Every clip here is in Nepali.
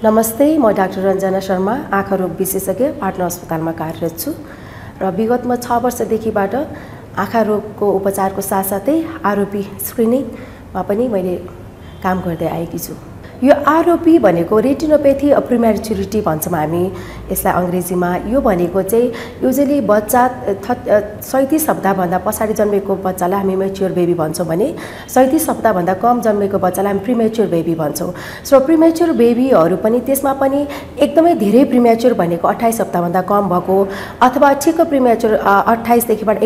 नमस्ते, म डाक्टर रञ्जना शर्मा, आँखा रोग विशेषज्ञ, पाटना अस्पतालमा कार्यरत छु र विगतमा 6 वर्षदेखिबाट आँखा रोगको उपचारको साथसाथै आरओपी स्क्रिनिङमा पनि मैले काम गर्दै आएकी छु। यो आरओपी भनेको रेटिनोपैथी अफ प्रिमेच्युरिटी भन्छौँ हामी यसलाई अङ्ग्रेजीमा। यो भनेको चाहिँ युजुअली बच्चा 37 हप्ताभन्दा पछाडि जन्मेको बच्चालाई हामी मेच्योर बेबी भन्छौँ भने 37 हप्ताभन्दा कम जन्मेको बच्चालाई हामी प्रिमेच्योर बेबी भन्छौँ। सो प्रिमेच्योर बेबीहरू पनि त्यसमा पनि एकदमै धेरै प्रिमेच्योर भनेको 28 हप्ताभन्दा कम भएको अथवा ठिक्क प्रिमेच्योर 28 देखिबाट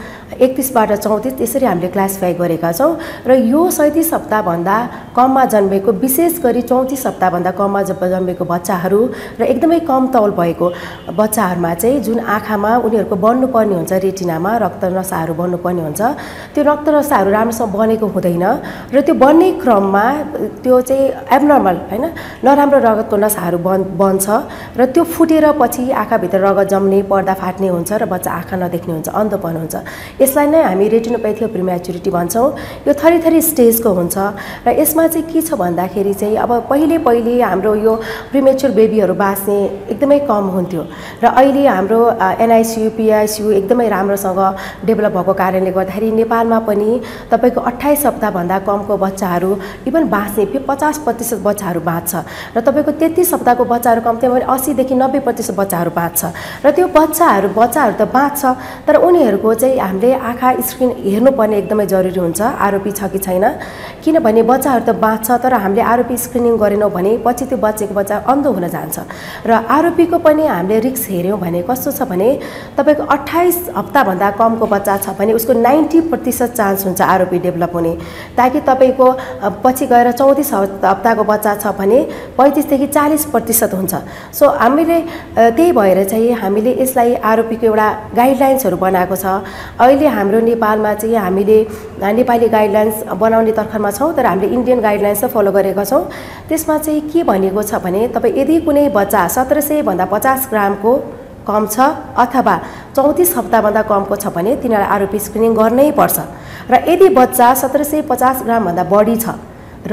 31 बाट 34 त्यसरी हामीले क्लासिफाई गरेका छौँ। र यो 37 हप्ताभन्दा कममा जन्मेको विशेष गरी 34 हप्ताभन्दा कममा जन्मेको बच्चाहरू र एकदमै कम तौल भएको बच्चाहरूमा चाहिँ जुन आँखामा उनीहरूको बन्नुपर्ने हुन्छ रेटिनामा रक्त नसाहरू बन्नुपर्ने हुन्छ त्यो रक्त नसाहरू राम्रोसँग बनेको हुँदैन र त्यो बन्ने क्रममा त्यो चाहिँ एब्नर्मल हैन नराम्रो रगतको नसाहरू बन्छ र त्यो फुटेर पछि आँखाभित्र रगत जम्ने पर्दा फाट्ने हुन्छ र बच्चा आँखा नदेख्ने हुन्छ अन्धोपन हुन्छ। यसलाई नै हामी रेटिनोपैथी अफ प्रिमेच्युरिटी भन्छौँ। यो थरी स्टेजको हुन्छ र यसमा चाहिँ के छ भन्दाखेरि चाहिँ अब पहिले हाम्रो यो प्रिमेच्योर बेबीहरू बाँच्ने एकदमै कम हुन्थ्यो र अहिले हाम्रो एनआइसियु पिआइसियु एकदमै राम्रोसँग डेभलप भएको कारणले गर्दाखेरि नेपालमा पनि तपाईको 28 हप्ताभन्दा कमको बच्चाहरू इभन बाँच्ने 50% बच्चाहरू बाँच्छ र तपाईको 33 हप्ताको बच्चाहरू कम्तीमा पनि 80 देखि 90% बच्चाहरू बाँच्छ र त्यो बच्चाहरू त बाँच्छ तर उनीहरूको चाहिँ हामीले आँखा स्क्रिन हेर्नुपर्ने एकदमै जरुरी हुन्छ आरओपी छ कि छैन। किनभने बच्चाहरू त बाँच्छ तर हामीले आरओपी स्क्रिनिङ गरेनौँ भने पछि त्यो बच्चेको बच्चा अन्धो हुन जान्छ र आरओपीको पनि हामीले रिस्क हेर्यौँ भने कस्तो छ भने तपाईको 28 हप्ताभन्दा कमको बच्चा छ भने उसको 90% चान्स हुन्छ आरओपी डेभलप हुने ताकि तपाईको पछि गएर 34 हप्ताको बच्चा छ भने 35 देखि 40% हुन्छ। सो हामीले त्यही भएर चाहिँ हामीले यसलाई आरओपीको एउटा गाइडलाइन्सहरू बनाएको छ। अहिले हाम्रो नेपालमा चाहिँ हामीले नेपाली गाइडलाइन्स बनाउने तर्खरमा छौँ तर हामीले इन्डियन गाइडलाइन्स फलो गरेका छौँ। त्यसमा चाहिँ के भनेको छ भने तपाईँ यदि कुनै बच्चा 1700 भन्दा 50 ग्रामको कम छ अथवा 34 हप्ताभन्दा कमको छ भने तिनीहरूलाई आरओपी स्क्रिनिङ गर्नै पर्छ र यदि बच्चा 1750 ग्रामभन्दा बढी छ र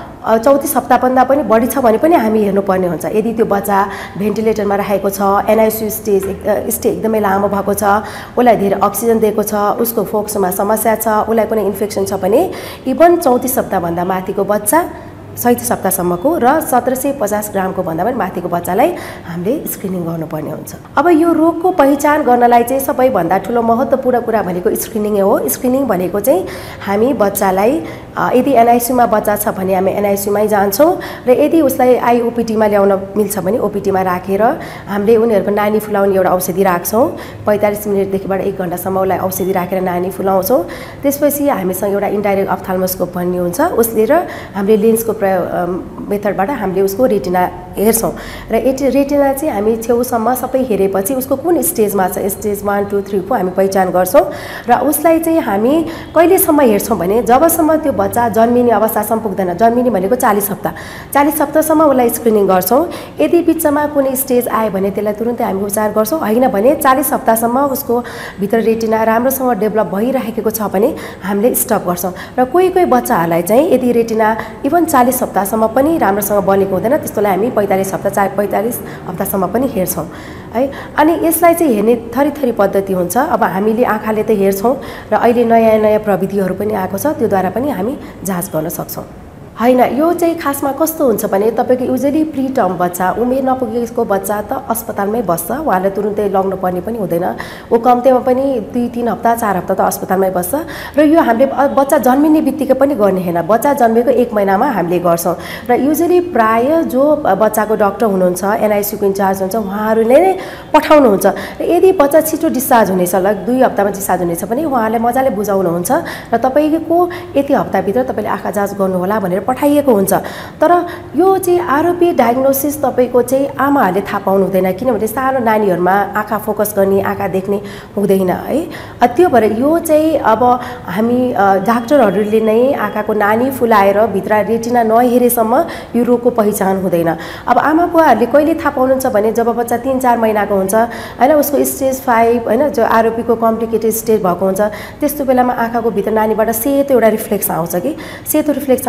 34 हप्ताभन्दा पनि बढी छ भने पनि हामी हेर्नुपर्ने हुन्छ। यदि त्यो बच्चा भेन्टिलेटरमा राखेको छ एनआइसियु स्टे एकदमै लामो भएको छ उसलाई धेरै अक्सिजन दिएको छ उसको फोक्सोमा समस्या छ उसलाई कुनै इन्फेक्सन छ भने इभन 34 हप्ताभन्दा माथिको बच्चा 37 हप्तासम्मको र 1750 ग्रामको भन्दा पनि माथिको बच्चालाई हामीले स्क्रिनिङ गर्नुपर्ने हुन्छ। अब यो रोगको पहिचान गर्नलाई चाहिँ सबैभन्दा ठुलो महत्त्वपूर्ण कुरा भनेको स्क्रिनिङै हो। स्क्रिनिङ भनेको चाहिँ हामी बच्चालाई यदि एनआइसियुमा बच्चा छ भने हामी एनआइसियुमै जान्छौँ र यदि उसलाई आइओपिटीमा ल्याउन मिल्छ भने ओपिटीमा राखेर हामीले उनीहरूको नानी फुलाउने एउटा औषधि राख्छौँ 45 मिनेटदेखिबाट 1 घण्टासम्म उसलाई औषधि राखेर नानी फुलाउँछौँ। त्यसपछि हामीसँग एउटा इन्डाइरेक्ट अप्थाल्मोस्कोप भन्ने हुन्छ उसले र हामीले लेन्सको मेथडबाट हामीले उसको रेटिना हेर्छौँ र रेटिना चाहिँ हामी छेउसम्म सबै हेरेपछि उसको कुन स्टेजमा छ स्टेज 1, 2, 3 को हामी पहिचान गर्छौँ र उसलाई चाहिँ हामी कहिलेसम्म हेर्छौँ भने जबसम्म त्यो बच्चा जन्मिने अवस्थासम्म पुग्दैन। जन्मिने भनेको 40 हप्ता 40 हप्तासम्म उसलाई स्क्रिनिङ गर्छौँ। यदि बिचमा कुनै स्टेज आयो भने त्यसलाई तुरुन्तै हामी उपचार गर्छौँ हैन भने 40 हप्तासम्म उसको भित्र रेटिना राम्रोसँग डेभलप भइरहेको छ भने हामीले स्टप गर्छौँ र कोही बच्चाहरूलाई चाहिँ यदि रेटिना इभन 40 हप्तासम्म पनि राम्रोसँग बनेको हुँदैन त्यस्तोलाई हामी 45 हप्तासम्म पनि हेर्छौँ है। अनि यसलाई चाहिँ हेर्ने थरी पद्धति हुन्छ। अब हामीले आँखाले त हेर्छौँ र अहिले नयाँ प्रविधिहरू पनि आएको छ त्योद्वारा पनि हामी जाँच गर्न सक्छौँ हैन। यो चाहिँ खासमा कस्तो हुन्छ भने तपाईको युजुअली प्री टर्म बच्चा उमेर नपुगेको बच्चा त अस्पतालमै बस्छ उहाँले तुरुन्तै लग्नु पर्ने पनि हुँदैन ऊ कम्तीमा पनि 2-3 हप्ता 4 हप्ता त अस्पतालमै बस्छ र यो हामीले बच्चा जन्मिने बित्तिकै पनि गर्ने हैन बच्चा जन्मेको 1 महिनामा हामीले गर्छौँ र युजुअली प्राय जो बच्चाको डाक्टर हुनुहुन्छ एनआइसियुको इन्चार्ज हुन्छ उहाँहरूले नै पठाउनुहुन्छ र यदि बच्चा छिटो डिस्चार्ज हुनेछ ल 2 हप्तामा डिस्चार्ज हुनेछ भने उहाँहरूले मजाले बुझाउनुहुन्छ र तपाईको यति हप्ताभित्र तपाईले आँखा जाँच गर्नु होला भनेर पठाइएको हुन्छ। तर यो चाहिँ आरओपी डायग्नोसिस तपाईको चाहिँ आमाहरूले थाहा पाउनु हुँदैन किनभने सानो नानीहरूमा आँखा फोकस गर्ने आँखा देख्ने हुँदैन है। त्यो भएर यो चाहिँ अब हामी डाक्टरहरूले नै आँखाको नानी फुलाएर भित्र रेटिना नहेरेसम्म यो रोगको पहिचान हुँदैन। अब आमा बुवाहरूले कहिले थाहा पाउनुहुन्छ भने जब बच्चा 3-4 महिनाको हुन्छ हैन उसको स्टेज 5 हैन जो आरओपीको कम्प्लिकेटेड स्टेज भएको हुन्छ त्यस्तो बेलामा आँखाको भित्र नानीबाट सेतो एउटा रिफ्लेक्स आउँछ कि सेतो रिफ्लेक्स आउँछ अथवा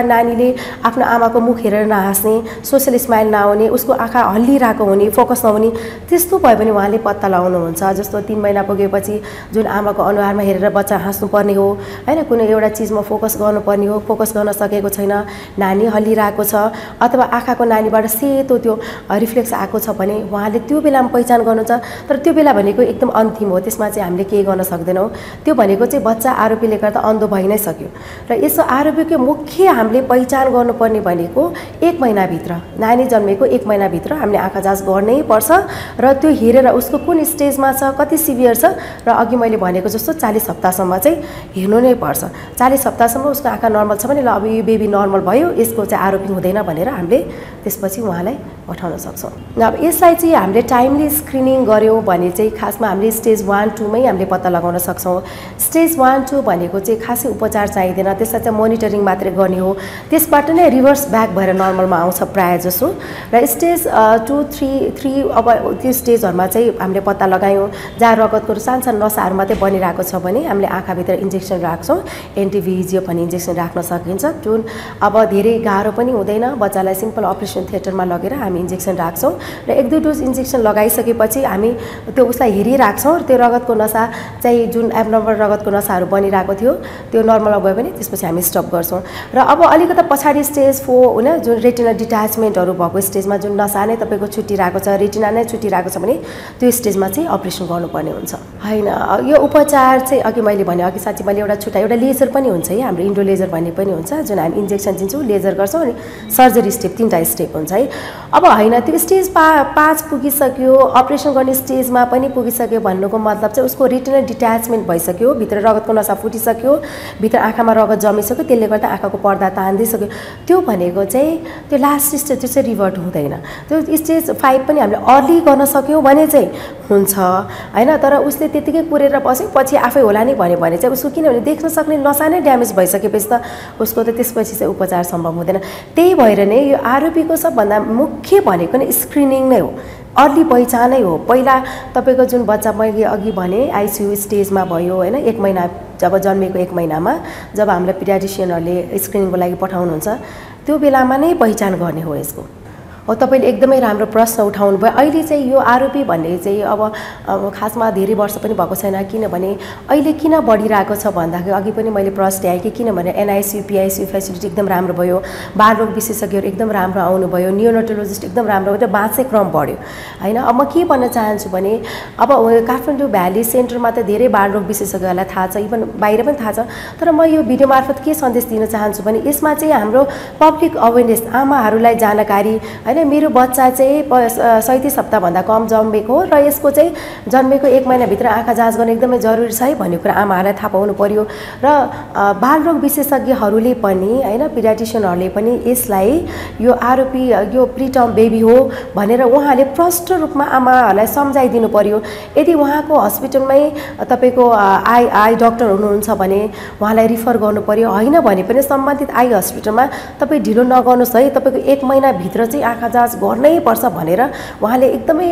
नानीले आफ्नो आमाको मुख हेरेर नहाँस्ने, सोसल स्माइल नआउने, उसको आँखा हल्लिरहेको हुने, फोकस नहुने, त्यस्तो भयो भने उहाँले पत्ता लगाउनुहुन्छ। जस्तो 3 महिना पुगेपछि जुन आमाको अनुहारमा हेरेर बच्चा हाँस्नुपर्ने हो हैन, कुनै एउटा चिजमा फोकस गर्नुपर्ने हो, फोकस गर्न सकेको छैन, नानी हल्लिरहेको छ अथवा आँखाको नानीबाट सेतो त्यो रिफ्लेक्स आएको छ भने उहाँले त्यो बेलामा पहिचान गर्नुहुन्छ। तर त्यो बेला भनेको एकदम अन्तिम हो, त्यसमा चाहिँ हामीले केही गर्न सक्दैनौँ। त्यो भनेको चाहिँ बच्चा आरोपीले गर्दा अन्धो भइ नै सक्यो। र यसो आरोपीको मुख्य हामीले पहिचान गर्नुपर्ने भनेको 1 महिनाभित्र, नानी जन्मेको 1 महिनाभित्र हामीले आँखा जाँच गर्नै पर्छ र त्यो हेरेर उसको कुन स्टेजमा छ, कति सिभियर छ, र अघि मैले भनेको जस्तो 40 हप्तासम्म चाहिँ हेर्नु नै पर्छ। 40 हप्तासम्म उसको आँखा नर्मल छ भने ल अब यो बेबी नर्मल भयो, यसको चाहिँ आरोपी हुँदैन भनेर हामीले त्यसपछि उहाँलाई पठाउन सक्छौँ। अब यसलाई चाहिँ हामीले टाइमली स्क्रिनिङ गऱ्यौँ भने चाहिँ खासमा हामीले स्टेज 1, 2 मै हामीले पत्ता लगाउन सक्छौँ। स्टेज 1, 2 भनेको चाहिँ खासै उपचार चाहिँदैन, त्यसलाई चाहिँ मोनिटरिङ मात्रै गर्ने हो, त्यसबाट नै रिभर्स ब्याक भएर नर्मलमा आउँछ प्रायः जसो। र स्टेज 2, 3 अब त्यो स्टेजहरूमा चाहिँ हामीले पत्ता लगायौँ जहाँ रगतको सानो नसाहरू मात्रै बनिरहेको छ भने हामीले आँखाभित्र इन्जेक्सन राख्छौँ, एन्टिभिजियो भन्ने इन्जेक्सन राख्न सकिन्छ, जुन अब धेरै गाह्रो पनि हुँदैन, बच्चालाई सिम्पल अपरेसन थिएटरमा लगेर हामी इन्जेक्सन राख्छौँ र 1-2 डोज इन्जेक्सन लगाइसकेपछि हामी त्यो उसलाई हेरिराख्छौँ। त्यो रगतको नसा चाहिँ जुन एब्नर्मल रगतको नसाहरू बनिरहेको थियो त्यो नर्मल भयो भने त्यसपछि हामी स्टप गर्छौँ। र अब अलिकति पछाडि स्टेज 4 होइन, जुन रेटिना डिट्याचमेन्टहरू भएको स्टेजमा जुन नसा नै तपाईँको छुट्टिरहेको छ, रेटिना नै छुट्टिरहेको छ भने त्यो स्टेजमा चाहिँ अपरेसन गर्नुपर्ने हुन्छ होइन। यो उपचार चाहिँ अघि मैले भने, अघि साँच्चै मैले एउटा लेजर पनि हुन्छ है, हाम्रो इन्डो लेजर भन्ने पनि हुन्छ, जुन हामी इन्जेक्सन दिन्छौँ, लेजर गर्छौँ अनि सर्जरी स्टेप 3टा स्टेप हुन्छ है। अब होइन त्यो स्टेज 5 पुगिसक्यो, अपरेसन गर्ने स्टेजमा पनि पुगिसक्यो भन्नुको मतलब चाहिँ उसको रेटिना डिट्याचमेन्ट भइसक्यो, भित्र रगतको नसा फुटिसक्यो, भित्र आँखामा रगत जमिसक्यो, त्यसले गर्दा आँखाको पर्दा तान्दिसक्यो। त्यो भनेको चाहिँ त्यो लास्ट स्टेज त्यो चाहिँ रिभर्ट हुँदैन। त्यो स्टेज 5 पनि हामीले अर्ली गर्न सक्यौँ भने चाहिँ हुन्छ होइन। तर उसले त्यतिकै कुरेर बस्यो पछि आफै होला नि भन्यो भने चाहिँ उसको किनभने देख्न सक्ने नसा नै ड्यामेज भइसकेपछि त उसको त त्यसपछि चाहिँ उपचार सम्भव हुँदैन। त्यही भएर नै यो आरोपीको सबभन्दा मुख्य भनेको नै स्क्रिनिङ नै हो, अर्ली पहिचानै हो। पहिला तपाईँको जुन बच्चा मैले अघि भने आइसियु स्टेजमा भयो होइन, 1 महिना जब जन्मेको 1 महिनामा जब हामीलाई पिडियाट्रिसियनहरूले स्क्रिनिङको लागि पठाउनुहुन्छ त्यो बेलामा नै पहिचान गर्ने हो यसको। हो तपाईँले एकदमै राम्रो प्रश्न उठाउनु भयो। अहिले चाहिँ यो आरोपी भन्ने चाहिँ अब खासमा धेरै वर्ष पनि भएको छैन, किनभने अहिले किन बढिरहेको छ भन्दाखेरि अघि पनि मैले प्रश्न ल्याएँ कि किनभने एनआइसियु पिआइसियु फेसिलिटी एकदम राम्रो भयो, बालरोग विशेषज्ञहरू एकदम राम्रो आउनुभयो, नियोनेटोलोजिस्ट एकदम राम्रो भयो, बाँच्ने क्रम बढ्यो होइन। अब म के भन्न चाहन्छु भने अब काठमाडौँ भ्याली सेन्टरमा त धेरै बालरोग विशेषज्ञहरूलाई थाहा छ, इभन बाहिर पनि थाहा छ, तर म यो भिडियो मार्फत के सन्देश दिन चाहन्छु भने यसमा चाहिँ हाम्रो पब्लिक अवेरनेस, आमाहरूलाई जानकारी होइन। मेरो बच्चा चाहिँ 37 हप्ताभन्दा कम जन्मेको र यसको चाहिँ जन्मेको 1 महिनाभित्र आँखा जाँच गर्ने एकदमै जरुरी छ है भन्ने कुरा आमाहरूलाई थाहा पाउनु पर्यो। र बालरोग विशेषज्ञहरूले पनि होइन, पिडियाट्रिसियनहरूले पनि यसलाई यो आरोपी यो प्रिटर्म बेबी हो भनेर उहाँले प्रष्ट रूपमा आमाहरूलाई सम्झाइदिनु पर्यो। यदि उहाँको हस्पिटलमै तपाईँको आई डक्टर हुनुहुन्छ भने उहाँलाई रिफर गर्नु पर्यो, होइन भने पनि सम्बन्धित आई हस्पिटलमा तपाईँ ढिलो नगर्नुहोस् है, तपाईँको 1 महिनाभित्र चाहिँ आँखा जाँच गर्नै पर्छ भनेर उहाँले एकदमै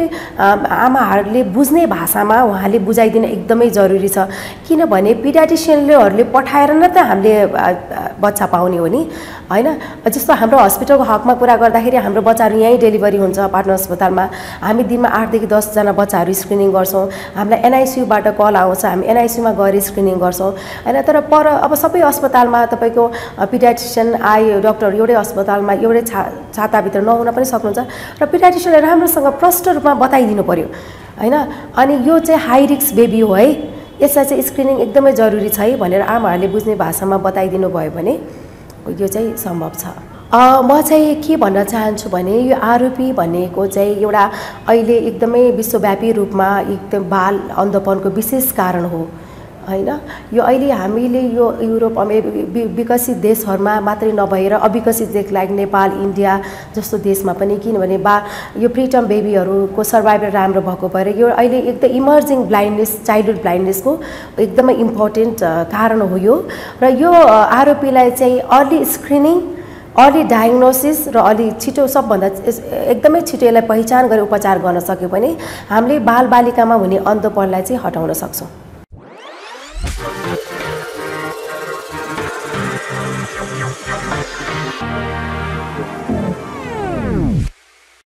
आमाहरूले बुझ्ने भाषामा उहाँले बुझाइदिन एकदमै जरुरी छ। किनभने पिडियाट्रिसियनहरूले पठाएर न त हामीले बच्चा पाउने हो नि होइन। जस्तो हाम्रो हस्पिटलको हकमा कुरा गर्दाखेरि हाम्रो बच्चाहरू यहीँ डेलिभरी हुन्छ पाटना अस्पतालमा, हामी दिनमा 8 देखि 10 जना बच्चाहरू स्क्रिनिङ गर्छौँ, हामीलाई एनआइसियुबाट कल आउँछ, हामी एनआइसियुमा गएर स्क्रिनिङ गर्छौँ होइन। तर अब सबै अस्पतालमा तपाईँको पिडियाट्रिसियन आई डक्टर एउटै अस्पतालमा एउटै छाताभित्र नहुन पनि सक्नुहुन्छ र पिडियाट्रिसियनले राम्रोसँग प्रष्ट रूपमा बताइदिनु पर्यो होइन। अनि यो चाहिँ हाई रिस्क बेबी हो है, यसलाई चाहिँ स्क्रिनिङ एकदमै जरुरी छ है भनेर आमाहरूले बुझ्ने भाषामा बताइदिनु भयो भने यो चाहिँ सम्भव छ। म चाहिँ के भन्न चाहन्छु भने यो आरोपी भनेको चाहिँ एउटा अहिले एकदमै विश्वव्यापी रूपमा एकदम बाल अन्धोपनको विशेष कारण हो होइन। यो अहिले हामीले यो युरोप विकसित देशहरूमा मात्रै नभएर अविकसित देश लाइक नेपाल, इन्डिया जस्तो देशमा पनि, किनभने यो प्रिटर्म बेबीहरूको सर्भाइभल राम्रो भएको भएर यो अहिले एकदम इमर्जिङ ब्लाइन्डनेस, चाइल्डहुड ब्लाइन्डनेसको एकदमै इम्पोर्टेन्ट कारण हो यो। र यो आरोपीलाई चाहिँ अर्ली स्क्रिनिङ, अर्ली डायग्नोसिस र अलि छिटो सबभन्दा एकदमै छिटो यसलाई पहिचान गरेर उपचार गर्न सक्यो भने हामीले बालबालिकामा हुने अन्धोपनलाई चाहिँ हटाउन सक्छौँ।